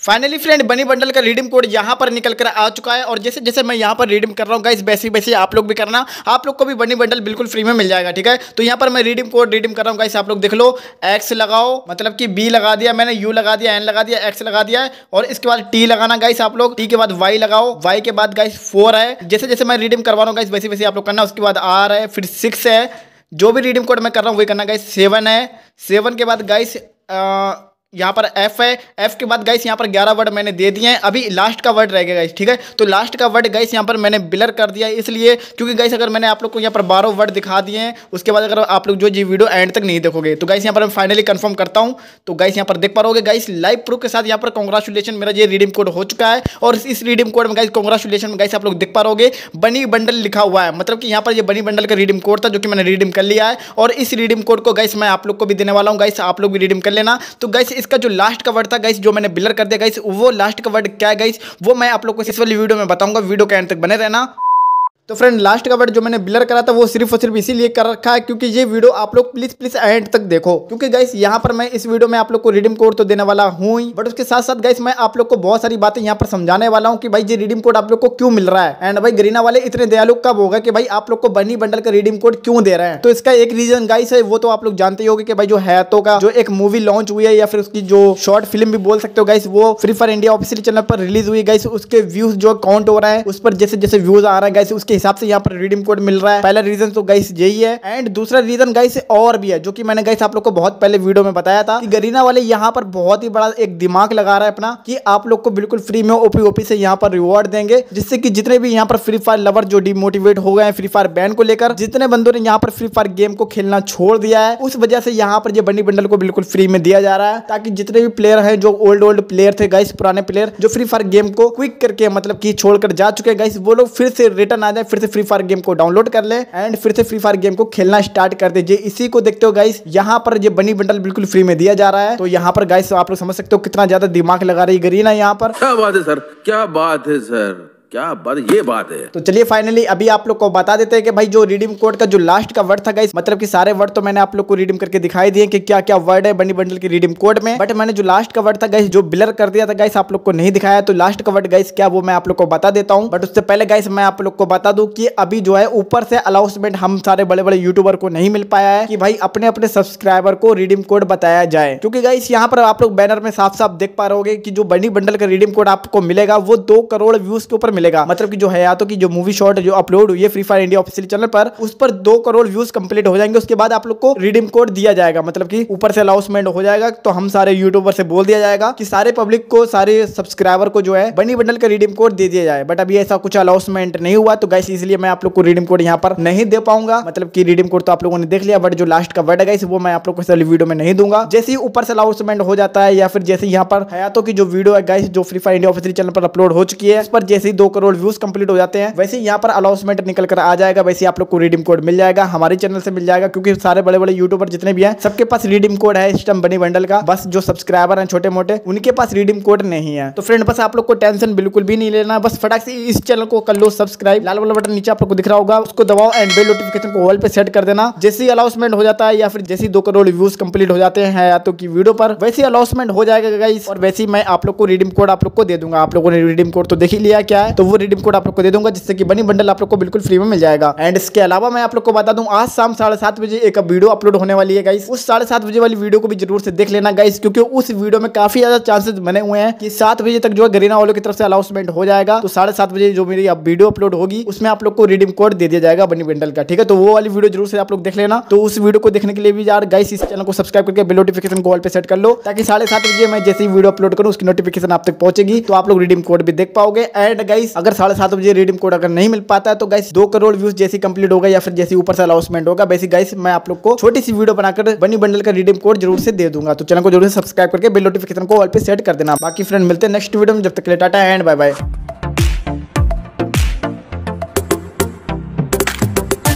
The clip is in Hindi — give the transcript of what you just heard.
फाइनली फ्रेंड बनी बंडल का रिडीम कोड यहाँ पर निकल कर आ चुका है और जैसे जैसे मैं यहाँ पर रिडीम कर रहा हूँ गाइस वैसे वैसे आप लोग भी करना, आप लोग को भी बनी बंडल बिल्कुल फ्री में मिल जाएगा। ठीक है, तो यहाँ पर मैं रिडीम कोड रिडीम कर रहा हूँ गाइस, आप लोग देख लो। एक्स लगाओ, मतलब कि बी लगा दिया मैंने, यू लगा दिया, एन लगा दिया, एक्स लगा दिया है और इसके बाद टी लगाना गाइस आप लोग। टी के बाद वाई लगाओ, वाई के बाद गाइस 4 है। जैसे जैसे मैं रिडीम करवा रहा हूँ गाइस वैसे वैसे आप लोग करना। उसके बाद आर है, फिर 6 है। जो भी रिडीम कोड मैं कर रहा हूँ वही करना गाइस। 7 है, 7 के बाद गाइस यहाँ पर एफ है। एफ के बाद गाइस यहाँ पर 11 वर्ड मैंने दे दिए हैं। अभी लास्ट का वर्ड रह गया गाइस। ठीक है, तो लास्ट का वर्ड गाइस यहाँ पर मैंने ब्लर कर दिया है, इसलिए क्योंकि गाइस अगर मैंने आप लोग को यहाँ पर 12 वर्ड दिखा दिए हैं, उसके बाद अगर आप लोग जो जी वीडियो एंड तक नहीं देखोगे तो गाइस यहाँ पर मैं फाइनली कंफर्म करता हूँ। तो गाइस यहाँ पर देख पा रहोगे गाइस लाइव प्रूफ के साथ यहाँ पर कांग्रेचुलेशन, मेरा ये रिडीम कोड हो चुका है। और इस रिडीम कोड में गाइस कांग्रेचुलेशन गाइस आप लोग देख पा रहोगे बनी बंडल लिखा हुआ है, मतलब कि यहाँ पर ये बनी बंडल का रिडीम कोड था जो कि मैंने रिडीम कर लिया है। और इस रिडीम कोड को गाइस मैं आप लोग को भी देने वाला हूँ गाइस, आप लोग भी रिडीम कर लेना। तो गाइस इसका जो लास्ट का था गाइस जो मैंने ब्लर कर दिया गाइस, वो लास्ट का वर्ड क्या है गाइस वो मैं आप लोग को इस वाली वीडियो में बताऊंगा। वीडियो के एंड तक बने रहना। तो फ्रेंड लास्ट का वर्ड जो मैंने ब्लर करा था वो सिर्फ और सिर्फ इसीलिए कर रखा है क्योंकि ये वीडियो आप लोग प्लीज एंड तक देखो, क्योंकि गाइस यहाँ पर मैं इस वीडियो में आप लोग को रिडीम कोड तो देने वाला हूँ ही, बट उसके साथ साथ गाइस मैं आप लोग को बहुत सारी बातें यहाँ पर समझाने वाला हूँ कि भाई ये रिडीम कोड आप लोग को क्यों मिल रहा है। एंड भाई गरीना वाले इतने दयालु कब होगा कि भाई आप लोग को बनी बंडल का रिडीम कोड क्यों दे रहे हैं। तो इसका एक रीजन गाइस है, वो तो आप लोग जानते ही होंगे कि भाई जो हैतो का जो एक मूवी लॉन्च हुई है या फिर उसकी जो शॉर्ट फिल्म भी बोल सकते हो गाइस, वो Free Fire India official channel पर रिलीज हुई गाइस। उसके व्यूज जो काउंट हो रहा है उस पर जैसे जैसे व्यूज आ रहा है गाइस उसके हिसाब से यहाँ पर रिडीम कोड मिल रहा है। पहला रीजन तो गाइस यही है। एंड दूसरा रीजन गाइस और भी है जो कि मैंने गाइस आप लोग को बहुत पहले वीडियो में बताया था कि गरीना वाले यहाँ पर बहुत ही बड़ा एक दिमाग लगा रहा है अपना कि आप लोग को बिल्कुल फ्री में ओपी से यहाँ पर रिवॉर्ड देंगे, जिससे कि जितने भी यहाँ पर फ्री फायर लवर जो डिमोटिवेट हो गए हैं फ्री फायर बैन को लेकर, जितने बंदों ने यहाँ पर फ्री फायर गेम को खेलना छोड़ दिया है, उस वजह से यहाँ पर ये बनी बंडल को बिल्कुल फ्री में दिया जा रहा है ताकि जितने भी प्लेयर हैं जो ओल्ड प्लेयर थे गाइस, पुराने प्लेयर जो फ्री फायर गेम को क्विक करके मतलब कि छोड़कर जा चुके हैं गाइस, वो लोग फिर से रिटर्न आ जाए, फिर से फ्री फायर गेम को डाउनलोड कर ले एंड फिर से फ्री फायर गेम को खेलना स्टार्ट कर दीजिए। इसी को देखते हो गाइस यहाँ पर ये बनी बंडल बिल्कुल फ्री में दिया जा रहा है। तो यहाँ पर गाइस आप लोग समझ सकते हो कितना ज्यादा दिमाग लगा रही गरीना यहाँ पर। क्या बात है सर, क्या बात है सर, क्या बात, ये बात है। तो चलिए फाइनली अभी आप लोग को बता देते हैं कि भाई जो रिडीम कोड का जो लास्ट का वर्ड था गाइस, मतलब कि सारे वर्ड तो मैंने आप लोग को रिडीम करके दिखाई दिए कि क्या क्या वर्ड है बनी बंडल की रिडीम कोड में, बट मैंने जो लास्ट का वर्ड था गाइस जो ब्लर कर दिया था गाइस आप लोग को नहीं दिखाया। तो लास्ट का वर्ड गाइस क्या वो मैं आप लोग को बता देता हूँ, बट उससे पहले गाइस मैं आप लोग को बता दूं कि अभी जो है ऊपर से अनाउंसमेंट हम सारे बड़े बड़े यूट्यूबर को नहीं मिल पाया है कि भाई अपने अपने सब्सक्राइबर को रिडीम कोड बताया जाए, क्योंकि गाइस यहाँ पर आप लोग बैनर में साफ साफ देख पा रहे कि जो बनी बंडल का रिडीम कोड आपको मिलेगा वो 2 करोड़ व्यूज के ऊपर मिलेगा। मतलब कि जो है या तो कि जो मूवी शॉर्ट जो अपलोड हुई है Free Fire India official channel पर उस पर 2 करोड़ व्यूज कंप्लीट हो जाएंगे, उसके बाद आप लोग को रिडीम कोड दिया जाएगा, मतलब कि ऊपर से अनाउंसमेंट हो जाएगा। तो हम सारे यूट्यूबर से बोल दिया जाएगा कि सारे पब्लिक को, सारे सब्सक्राइबर को जो है बनी बंडल का रिडीम कोड दे दिया जाए, बट अभी ऐसा कुछ अनाउंसमेंट नहीं हुआ। तो गाइस इसलिए मैं आप लोग को रिडीम कोड यहाँ पर नहीं दे पाऊंगा, मतलब कि रिडीम कोड तो आप लोगों ने देख लिया, बट जो लास्ट का वर्ड है गाइस वो मैं आप लोग को इस वीडियो में नहीं दूंगा। जैसे ही ऊपर से अनाउंसमेंट हो जाता है या फिर जैसे यहाँ पर हयातों की जो वीडियो है गाइस जो Free Fire India official channel पर अपलोड हो चुकी है, इस पर जैसे ही 2 करोड़ व्यूज कंप्लीट हो जाते हैं वैसे यहाँ पर अनाउंसमेंट निकल कर आ जाएगा, वैसे आप लोग को रिडीम कोड मिल जाएगा, हमारे चैनल से मिल जाएगा, क्योंकि सारे बड़े बड़े यूट्यूबर जितने भी हैं सबके पास रिडीम कोड है सिस्टम बनी बंडल का, बस जो सब्सक्राइबर हैं छोटे मोटे उनके पास रिडीम कोड नहीं है। तो फ्रेंड बस आप लोग को टेंशन बिल्कुल भी नहीं लेना, बस फटाक से इस चैनल को कर लो सब्सक्राइब, लाल वाला बटन नीचे आप लोग को दिख रहा होगा उसको दबाओ एंड बेल नोटिफिकेशन को ऑल पे सेट कर देना। जैसे ही अनाउंसमेंट हो जाता है या फिर जैसे 2 करोड़ व्यूज कंप्लीट हो जाते हैं या तो की वीडियो पर वैसे अनाउंसमेंट हो जाएगा गाइस, और वैसे ही मैं आप लोग को रिडीम कोड आप लोग को दे दूंगा। आप लोगों ने रिडीम कोड तो देख ही लिया क्या है, तो वो रिडीम कोड आप लोग को दे दूंगा जिससे कि बनी बंडल आप लोग को बिल्कुल फ्री में मिल जाएगा। एंड इसके अलावा मैं आप लोग को बता दूं आज शाम 7:30 बजे एक वीडियो अपलोड होने वाली है गाइस, उस 7:30 बजे वाली वीडियो को भी जरूर से देख लेना गाइस, क्योंकि उस वीडियो में काफी ज्यादा चांसेस बने हुए हैं कि 7 बजे तक जो है गरीना वालों की तरफ से अनाउंसमेंट हो जाएगा। तो 7:30 बजे जो मेरी वीडियो अपलोड होगी उसमें आप लोग को रिडीम कोड दे दिया जाएगा बनी बंडल का। ठीक है, तो वो वाली वीडियो जरूर से आप लोग देख लेना। तो उस वीडियो को देखने के लिए भी यार गाइस इस चैनल को सब्सक्राइब करके बेल नोटिफिकेशन को ऑल पे सेट कर लो, ताकि 7:30 बजे मैं जैसे ही वीडियो अपलोड करूं उसकी नोटिफिकेशन आप तक पहुंचेगी, तो आप लोग रिडीम कोड भी देख पाओगे। एंड गाइस अगर 7:30 बजे रिडीम कोड अगर नहीं मिल पाता है तो गाइस 2 करोड़ व्यूज जैसे कंप्लीट होगा या फिर जैसे ऊपर से अनाउंसमेंट होगा वैसे गाइस मैं आप लोग को छोटी सी वीडियो बनाकर बनी बंडल का रिडीम कोड जरूर से दे दूंगा। तो चैनल को जरूर से सब्सक्राइब करके बेल नोटिफिकेशन को ऑल पे सेट कर देना। बाकी फ्रेंड मिलते हैं नेक्स्ट वीडियो में, जब तक के लिए टाटा एंड बाय बाय।